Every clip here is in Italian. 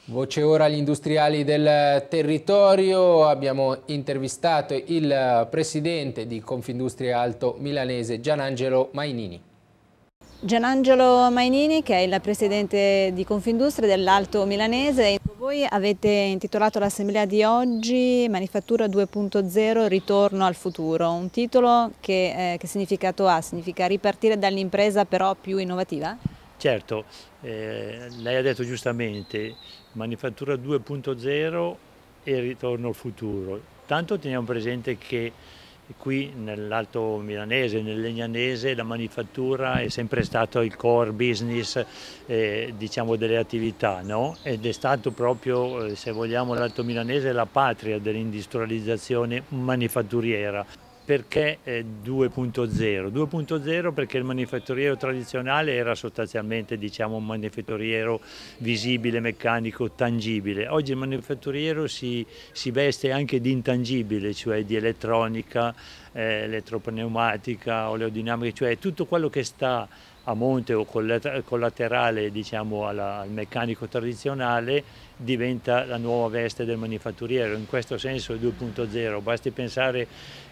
Voce ora agli industriali del territorio. Abbiamo intervistato il presidente di Confindustria Alto Milanese, Gianangelo Mainini. Gianangelo Mainini, che è il presidente di Confindustria dell'Alto Milanese. Voi avete intitolato l'assemblea di oggi Manifattura 2.0 Ritorno al futuro, un titolo che significato ha? Significa ripartire dall'impresa però più innovativa? Certo, lei ha detto giustamente Manifattura 2.0 e ritorno al futuro. Tanto teniamo presente che qui nell'Alto Milanese, nel Legnanese, la manifattura è sempre stato il core business diciamo delle attività, no? Ed è stato proprio, se vogliamo, l'Alto Milanese la patria dell'industrializzazione manifatturiera. Perché 2.0? 2.0 perché il manifatturiero tradizionale era sostanzialmente, diciamo, un manifatturiero visibile, meccanico, tangibile. Oggi il manifatturiero si veste anche di intangibile, cioè di elettronica, elettropneumatica, oleodinamica, cioè tutto quello che sta a monte o collaterale, diciamo, al meccanico tradizionale diventa la nuova veste del manifatturiero. In questo senso è 2.0, basti pensare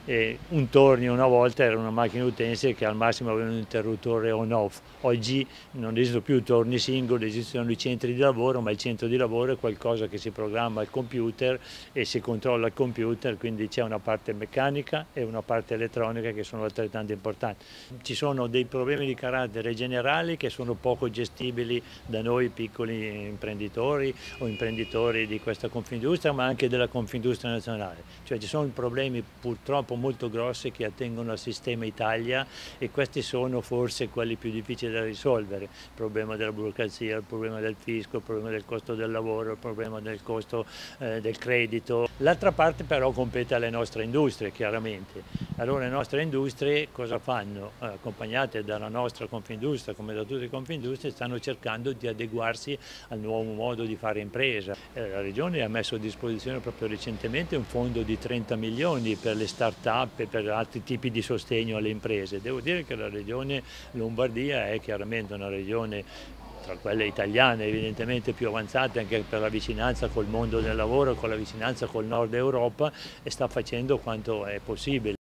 un tornio una volta era una macchina utensile che al massimo aveva un interruttore on-off. Oggi non esistono più torni singoli, esistono i centri di lavoro, ma il centro di lavoro è qualcosa che si programma al computer e si controlla al computer, quindi c'è una parte meccanica e una parte elettronica che sono altrettanto importanti. Ci sono dei problemi di carattere generali che sono poco gestibili da noi piccoli imprenditori o imprenditori di questa Confindustria, ma anche della Confindustria nazionale. Cioè ci sono problemi purtroppo molto grossi che attengono al sistema Italia e questi sono forse quelli più difficili da risolvere. Il problema della burocrazia, il problema del fisco, il problema del costo del lavoro, il problema del costo del credito. L'altra parte però compete alle nostre industrie, chiaramente. Allora le nostre industrie cosa fanno? Accompagnate dalla nostra Confindustria, come da tutte le Confindustrie, stanno cercando di adeguarsi al nuovo modo di fare impresa. La Regione ha messo a disposizione proprio recentemente un fondo di 30 milioni per le start-up e per altri tipi di sostegno alle imprese. Devo dire che la Regione Lombardia è chiaramente una regione tra quelle italiane evidentemente più avanzate anche per la vicinanza col mondo del lavoro, con la vicinanza col nord Europa e sta facendo quanto è possibile.